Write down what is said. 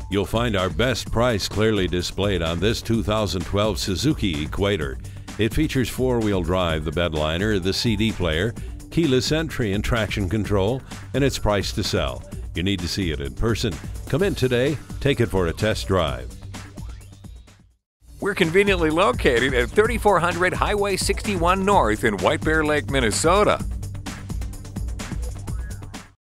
You'll find our best price clearly displayed on this 2012 Suzuki Equator. It features four-wheel drive, the bedliner, the CD player, keyless entry and traction control, and it's priced to sell. You need to see it in person. Come in today, take it for a test drive. We're conveniently located at 3400 Highway 61 North in White Bear Lake, Minnesota.